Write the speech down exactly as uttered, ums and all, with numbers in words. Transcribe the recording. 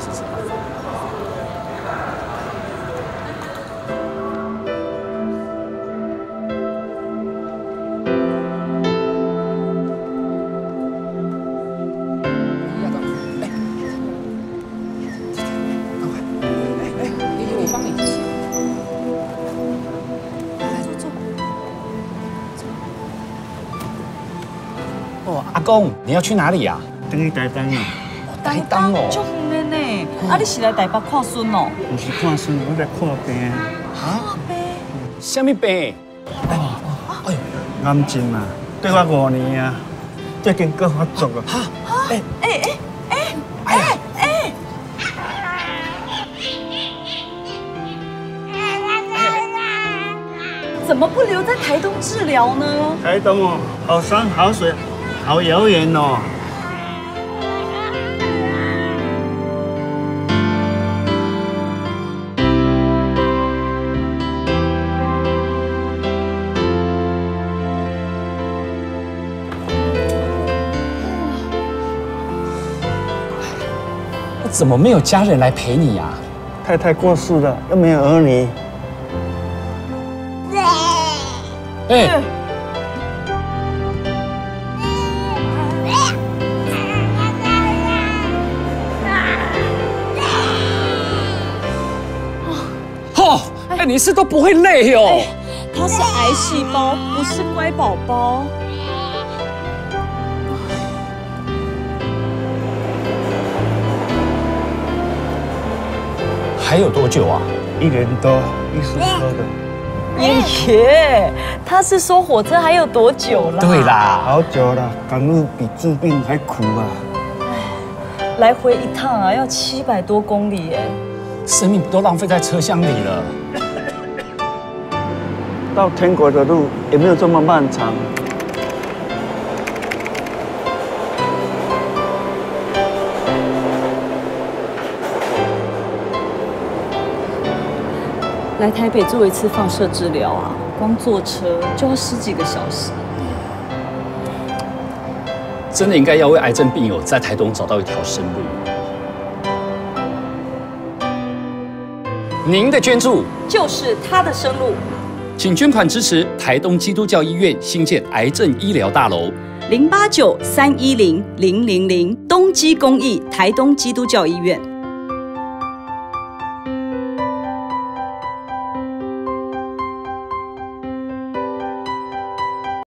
哦，阿公，你要去哪里呀？ 等去台东啊。 台东哦。 足远的呢。啊，你是来台北看孙哦？ 不是看孙，我来看病。 看病？ 什么病？ 哦，哎呦，癌症啊，对我五年啊，最近搁发作啊。哈？ 哎哎哎哎哎哎！怎么不留在台东治疗呢？ 台东哦，好山好水，好遥远哦。 怎么没有家人来陪你呀？ 太太过世了，又没有儿女。 哎。哦，哎，你是都不会累哦。 他是癌细胞，不是乖宝宝。 还有多久啊？ 一年多，医生说的。 爷爷，他是说火车还有多久了？ 对啦， 好久了，赶路比治病还苦啊！ 来回一趟啊，要七百多公里哎， 生命都浪费在车厢里了。 到天国的路也没有这么漫长。 来台北做一次放射治疗啊，光坐车就要十几个小时。 真的应该要为癌症病友在台东找到一条生路。您的捐助就是他的生路， 请捐款支持台东基督教医院新建癌症医疗大楼。 零八九三一零零零零东基公益台东基督教医院。